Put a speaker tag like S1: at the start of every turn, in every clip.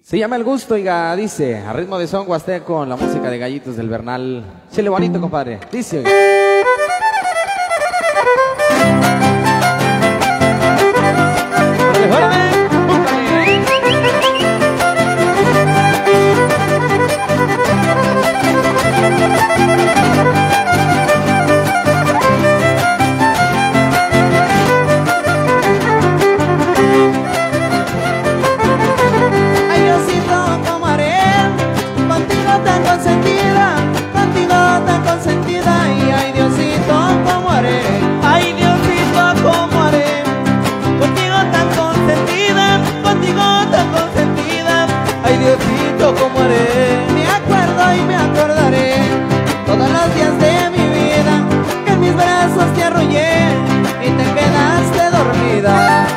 S1: Se llama El Gusto, oiga, dice, a ritmo de son huasteco, con la música de Gallitos del Bernal. Chile bonito, compadre. Dice, oiga. ¡Órale, órale!
S2: Como haré, me acuerdo y me acordaré todos los días de mi vida, que en mis brazos te arrullé y te quedaste dormida.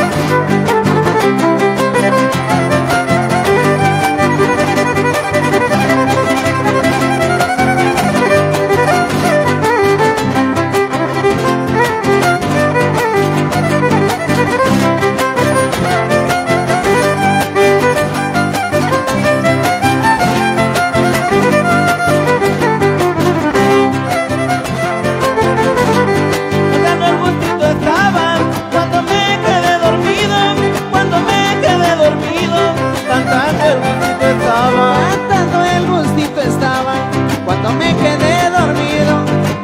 S2: Cuando me quedé dormido,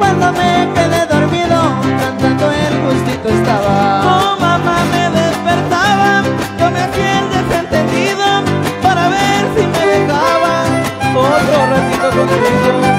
S2: cantando el gustito estaba. Oh, mamá me despertaba, yo me hacía el desentendido para ver si me dejaba otro ratito contigo.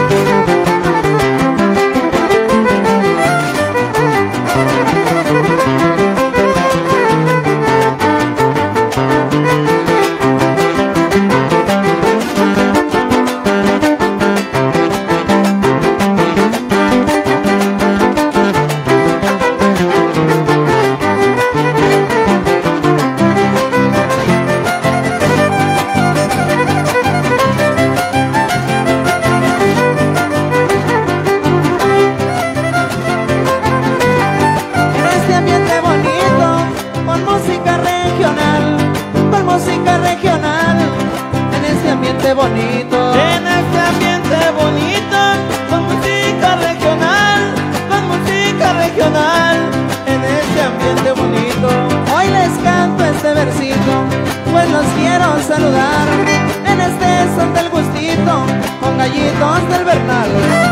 S2: Bonito, en este ambiente bonito, con música regional, en este ambiente bonito. Hoy les canto este versito, pues los quiero saludar, en este son del gustito, con Gallitos del Bernal.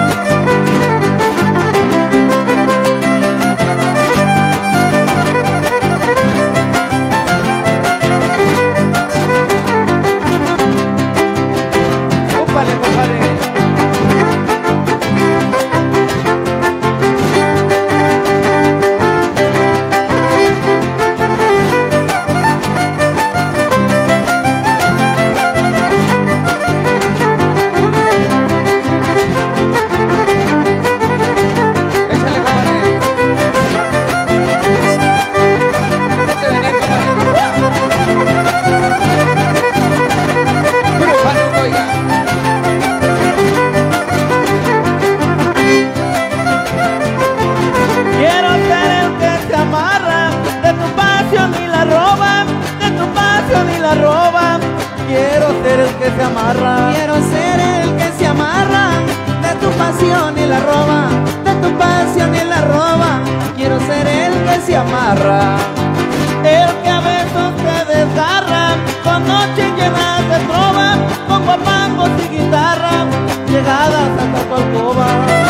S2: Quiero ser el que se amarra de tu pasión y la roba, de tu pasión y la roba. Quiero ser el que se amarra, el que a besos te desgarra, con noches llenas de trova, con guapangos y guitarra, llegadas hasta tu alcoba.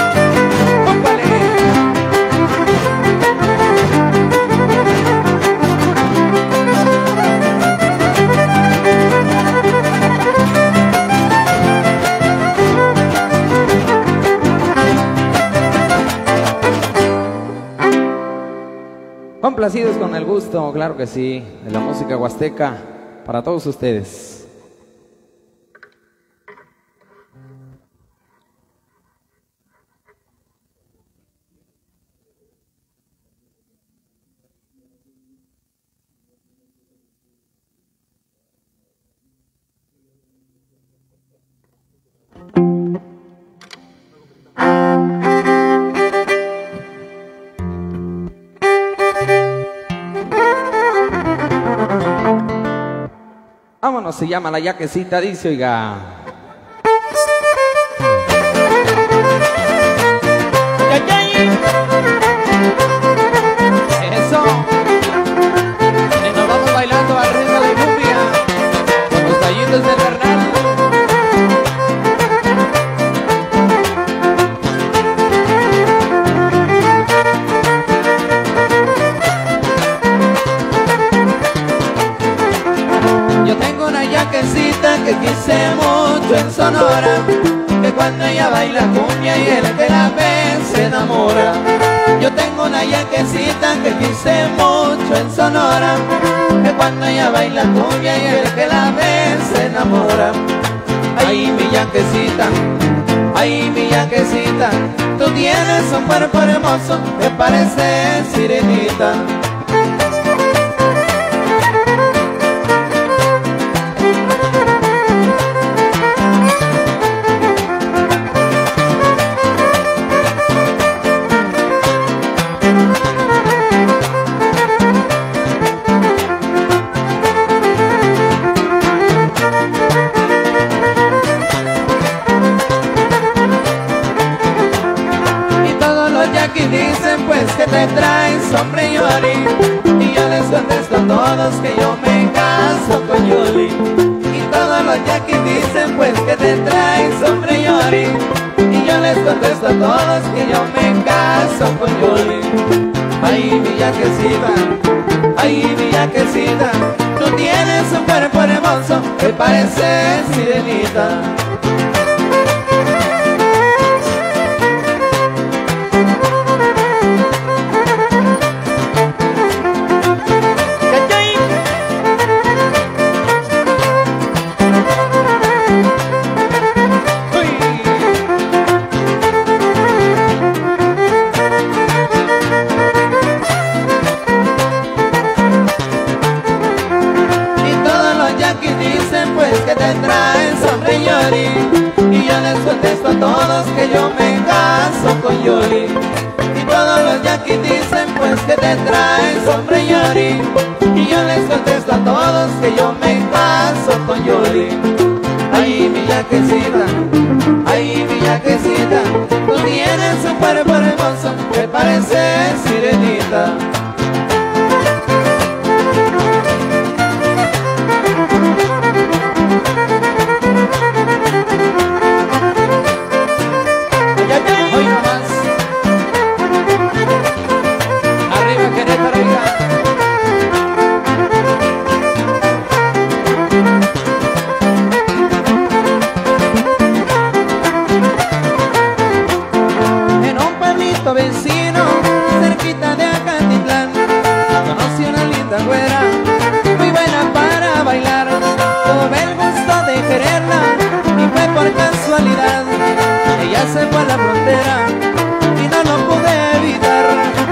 S1: Complacidos con el gusto, claro que sí, de la música huasteca para todos ustedes. Vámonos, se llama La Yaquecita, dice, oiga. Eso. Y nos vamos bailando al ritmo de cumbia con los gallitos del Bernal.
S2: Yo tengo una yaquecita que quise mucho en Sonora, que cuando ella baila cumbia y el que la ve se enamora. Yo tengo una yaquecita que quise mucho en Sonora, que cuando ella baila cumbia y el que la ve se enamora. Ay, mi yaquecita, ay, mi yaquecita, tú tienes un cuerpo hermoso que parece sirenita. Y dicen pues que te traes hombre Yoli, y yo les contesto a todos que yo me caso con Yoli. Y todos los yaquis dicen pues que te traes hombre Yoli, y yo les contesto a todos que yo me caso con Yoli. Ay, mi yaquecita, ay, mi yaquecita, tú tienes un cuerpo hermoso que parece sirenita. Y yo les contesto a todos que yo me caso con Yoli. Y todos los yaquis dicen pues que te traes hombre Yoli, y yo les contesto a todos que yo me caso con Yoli. Ay, mi yaquecita, ay, mi yaquecita, tú tienes un cuerpo hermoso que parece sirenita. Vecino, cerquita de Acatitlán, conocí una linda güera, muy buena para bailar. Tuve el gusto de quererla y fue por casualidad. Ella se fue a la frontera y no lo pude evitar.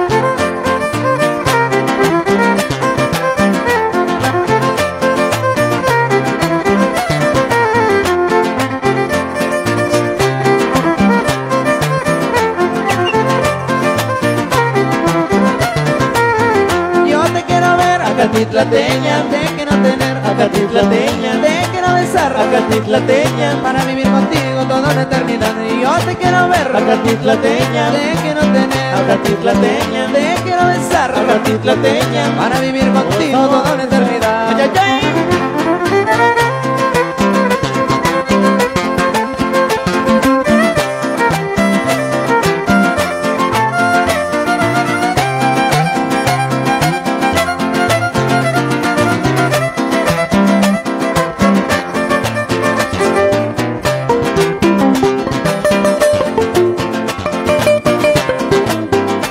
S2: Acatitlateña, de que no tener, acatitlateña, de que no besar, acatitlateña, para vivir contigo toda la eternidad. Y yo te quiero ver, acatitlateña, de que no tener, acatitlateña, de que no besar, acatitlateña, para vivir contigo toda la eternidad. ¡Ay, ay, ay!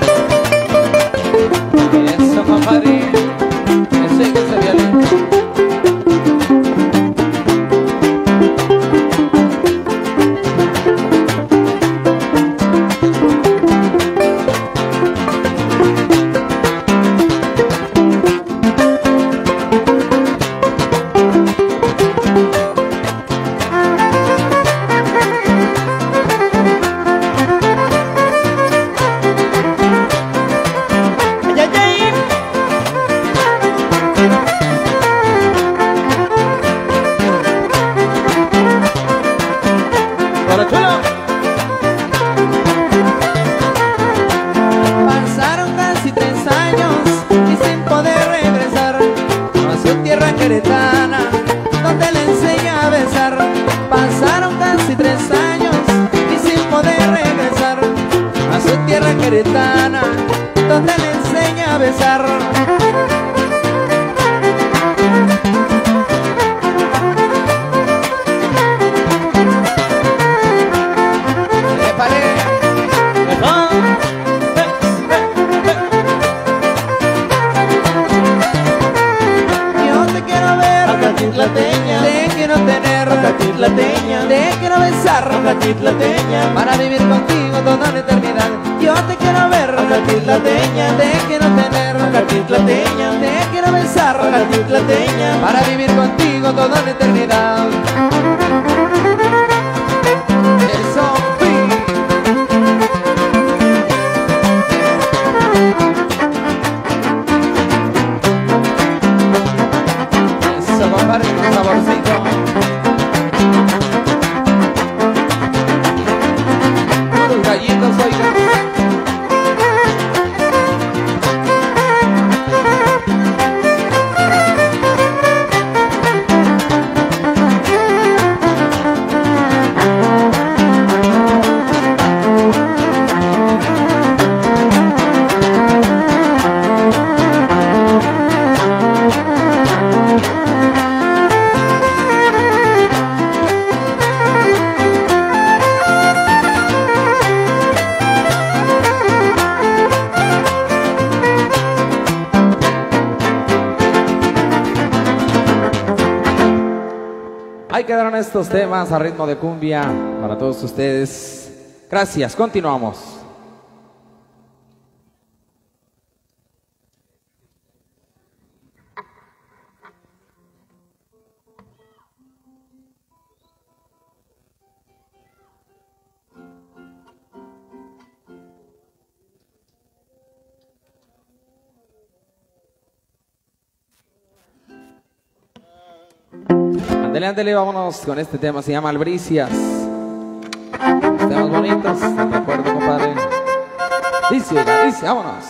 S1: Eso, compadre, ese que se violenta.
S2: una queretana donde le enseña a besar. Acatitlateña, te quiero tener, Acatitlateña, te quiero besar, Acatitlateña, para vivir contigo toda la eternidad. Yo te quiero ver, Acatitlateña, te quiero tener, Acatitlateña, te quiero besar, Acatitlateña, para vivir contigo toda la eternidad. Eso, compadre, un saborcito. Unos gallitos, oigan. Ahí quedaron estos temas a ritmo de cumbia para todos ustedes. Gracias, continuamos. Ándale, ándale, vámonos con este tema, se llama Albricias. Temas bonitos, te recuerdo, compadre. Dice, vámonos.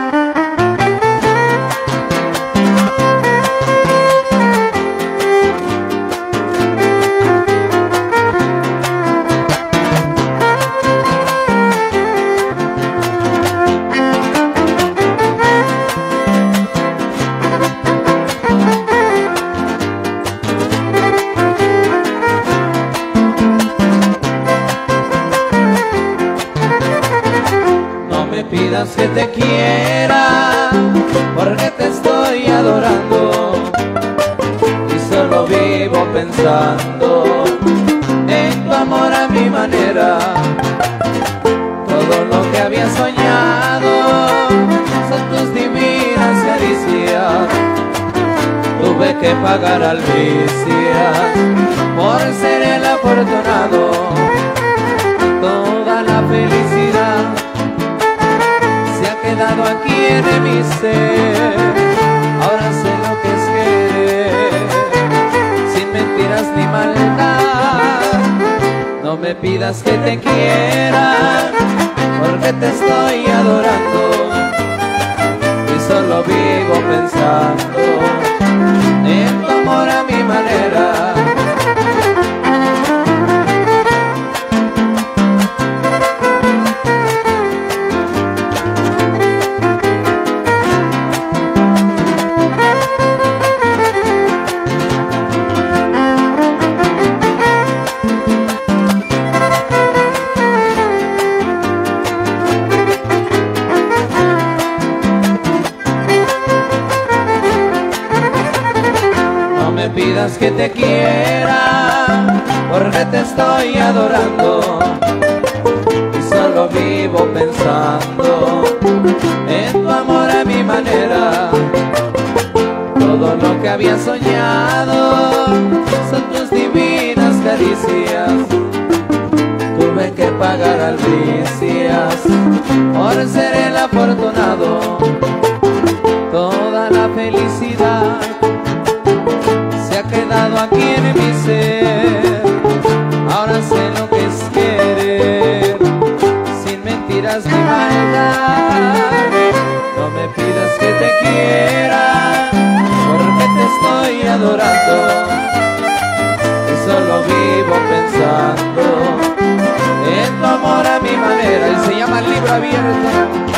S2: Pidas que te quiera, porque te estoy adorando y solo vivo pensando en tu amor a mi manera. Todo lo que había soñado son tus divinas caricias. Tuve que pagar albricias por ser el afortunado. Toda la felicidad quedado aquí en mi ser. Ahora sé lo que es querer, sin mentiras ni maldad. No me pidas que te quiera, porque te estoy adorando y solo vivo pensando en tu amor a mi manera. Pidas que te quiera, porque te estoy adorando y solo vivo pensando en tu amor a mi manera. Todo lo que había soñado son tus divinas caricias. Tuve que pagar albricias por ser el afortunado. Toda la felicidad quedado aquí en mi ser. Ahora sé lo que es querer, sin mentiras ni maldad. No me pidas que te quiera, porque te estoy adorando y solo vivo pensando en tu amor a mi manera. Y se llama el libro
S1: abierto.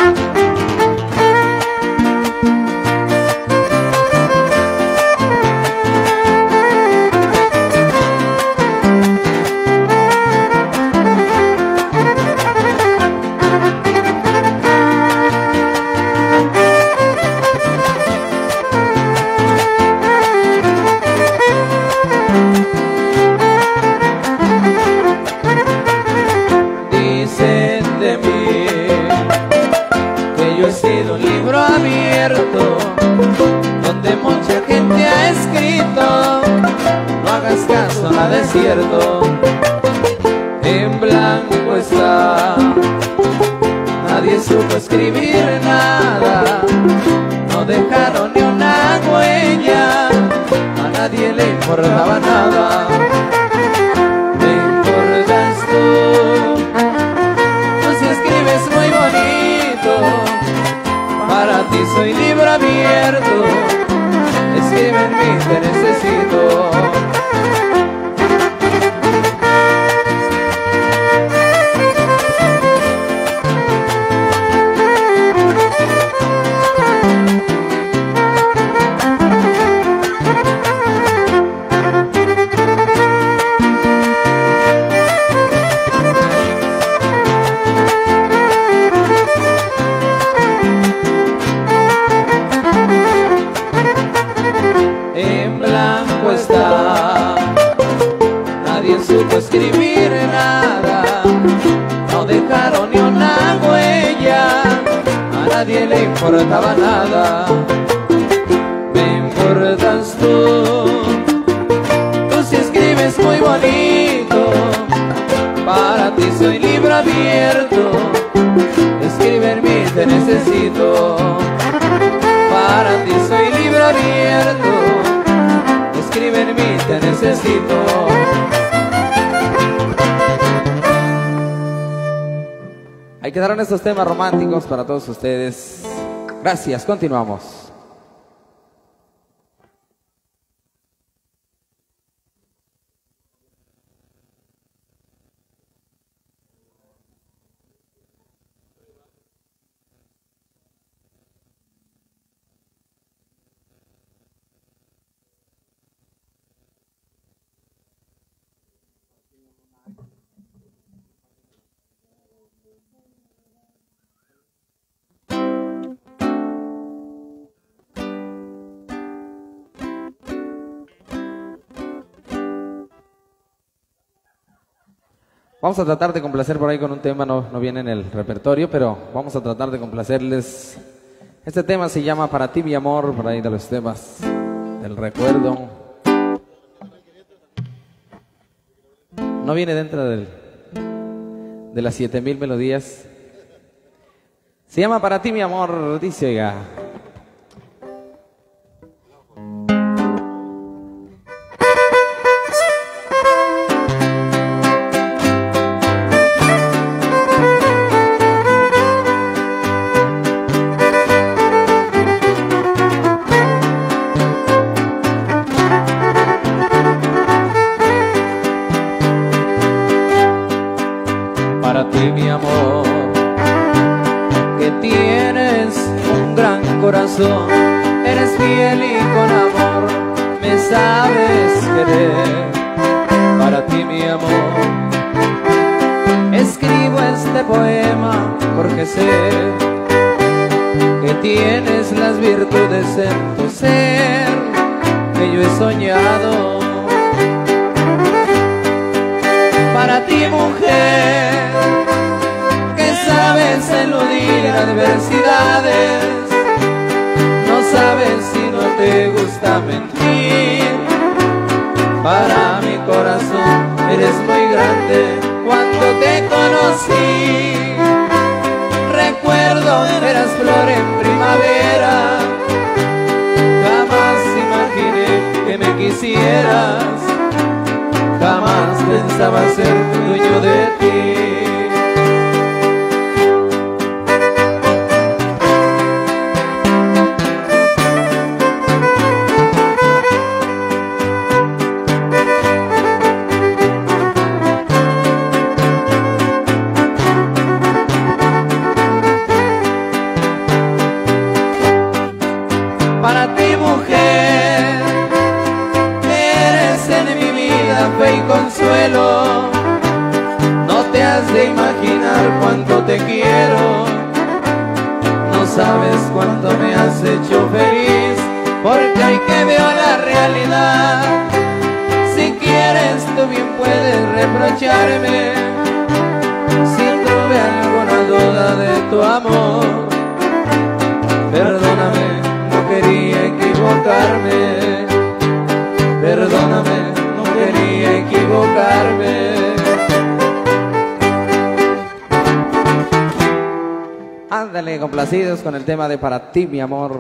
S2: Donde mucha gente ha escrito, no hagas caso a desierto. En blanco está, nadie supo escribir nada, no dejaron ni una huella, a nadie le importaba nada. Me importas tú si escribes muy bonito. Para ti soy libro abierto, escribe en mí, te necesito. Escribir nada, no dejaron ni una huella, a nadie le importaba nada. Me importas tú si escribes muy bonito. Para ti soy libro abierto, escribe en mí, te necesito. Para ti soy libro abierto, escribe en mí, te necesito.
S1: Ahí quedaron estos temas románticos para todos ustedes. Gracias, continuamos. Vamos a tratar de complacer por ahí con un tema, no viene en el repertorio, pero vamos a tratar de complacerles. Este tema se llama Para ti mi amor, por ahí de los temas del recuerdo. No viene dentro de las 7000 melodías. Se llama Para ti mi amor, dice, oiga.
S2: Para ti mi amor, que tienes un gran corazón, eres fiel y con amor me sabes querer. Para ti mi amor, escribo este poema porque sé que tienes las virtudes en tu ser que yo he soñado. Para ti mujer, que sabes eludir adversidades, no sabes si no te gusta mentir. Para mi corazón eres muy grande. Cuando te conocí, recuerdo eras flor en primavera. Jamás imaginé que me quisieras, jamás pensaba ser dueño de ti. da fe y consuelo. No te has de imaginar cuánto te quiero. No sabes cuánto me has hecho feliz, porque hay que ver la realidad. Si quieres tú bien puedes reprocharme si tuve alguna duda de tu amor. Perdóname, no quería equivocarme. Perdóname, no quería equivocarme.
S1: Ándale, complacidos con el tema de Para ti, mi amor.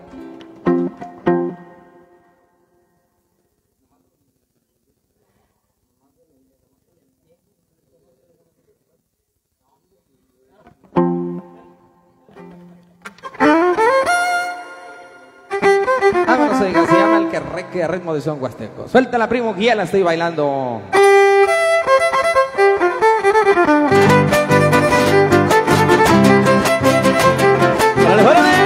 S1: Vámonos, oiga, se llama El Querreque a ritmo de son huasteco. Suéltala, primo, que ya la estoy bailando.
S2: ¡Órale, órale!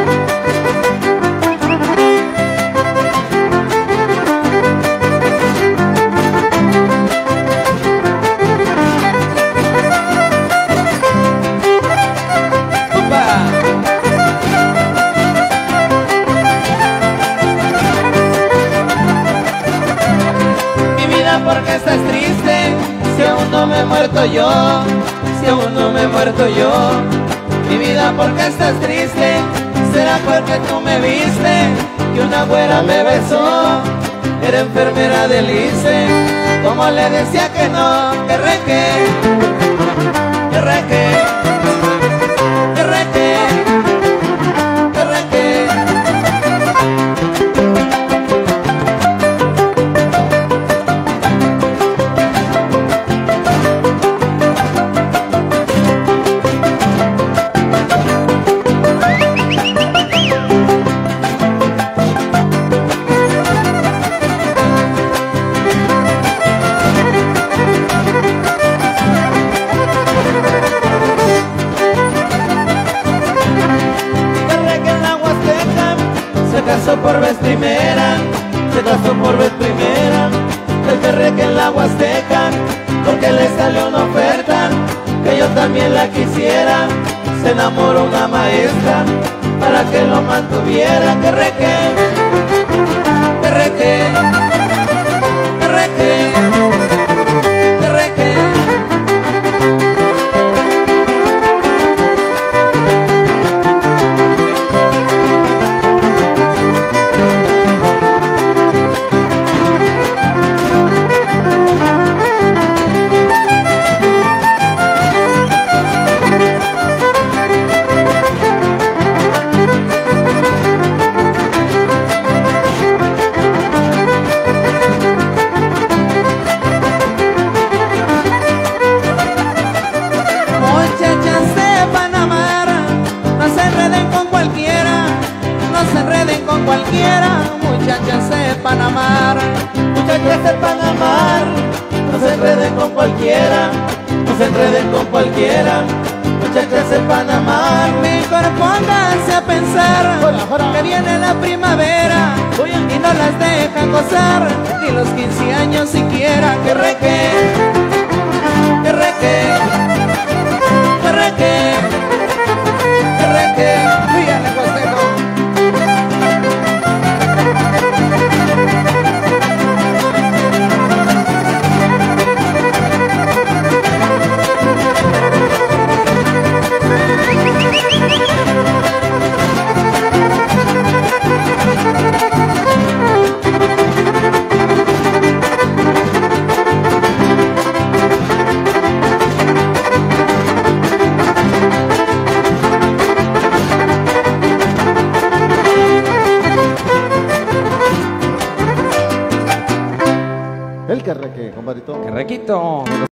S2: ¿Por qué estás triste? Si aún no me he muerto yo, si aún no me he muerto yo. Mi vida, ¿por qué estás triste? ¿Será porque tú me viste? Que una güera me besó. Era enfermera del ICE. Como le decía que no, que reque, que reque, que reque, que reque. Por vez primera, se casó por vez primera, el Querreque en la Huasteca, porque le salió una oferta, que yo también la quisiera. Se enamoró una maestra, para que lo mantuviera. Querreque, Querreque, Querreque, Querreque. Muchachas sepan amar, muchachas sepan amar, no se enreden con cualquiera, no se enreden con cualquiera, muchachas sepan amar. Mejor pónganse a pensar que viene la primavera y no las dejan gozar, ni los 15 años siquiera. Querreque, Querreque, Querreque, Querreque, fíjale, Huasteco.
S3: El Querreque, compadrito.
S1: Querrequito.